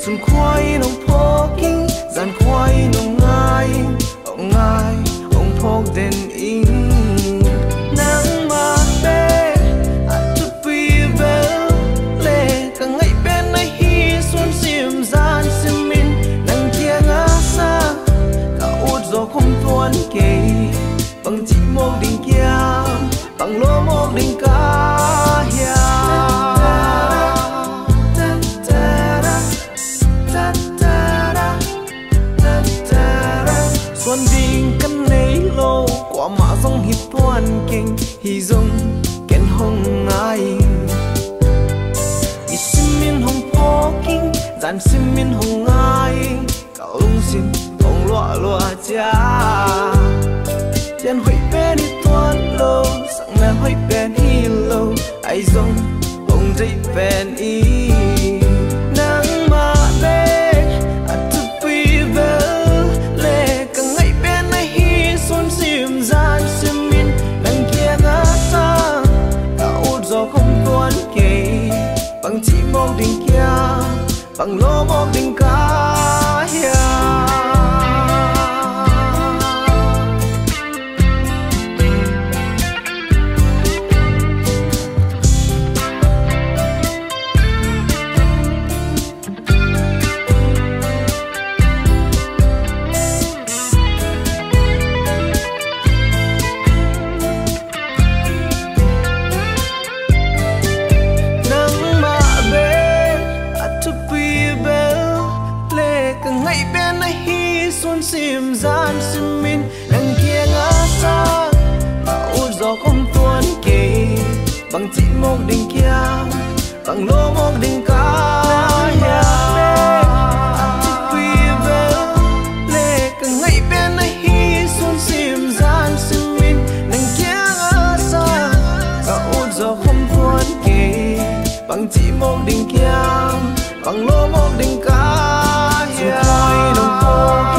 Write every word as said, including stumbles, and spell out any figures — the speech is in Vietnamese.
xuân khoai nông phô kinh gian khoai nông ngai ông ngai ông phô đền in nắng mà bê à chụp vi bê lệ cả ngày bên này hi xuân xiêm gian xiêm min nắng kia ngã xa cả út gió không tuôn kề bằng chỉ một đỉnh kia bằng lô một đỉnh cá hiam xuân đỉnh căn nấy lô quả mã dòng hít tuan kinh hi dòng kén hồng ai ít sim min hồng phô kinh dàn sim min hồng ai cậu lung xin hồng loa loa cha chân hủy bên đi tuan lô sang là hủy bên hi lô ai dòng hồng dây bên y nắng mà bê à thức vi vơ lệ cả ngày bên này hi xuân xiêm gian xiêm min đằng kia ngã xa cả út gió không tuan kề bằng chỉ một đỉnh kia bằng lô một đỉnh cá hiam xiêm gian xiêm min đằng kia ngã xa mà út gió không tuôn kề bằng chỉ một đỉnh kia bằng lô một đỉnh cá hiam chụp vi vơ lệ cả ngày bên này hi xuân xiêm gian xiêm min đằng kia ngã xa mà út gió không tuôn kề bằng chỉ một đỉnh kia bằng lô một đỉnh cá hiam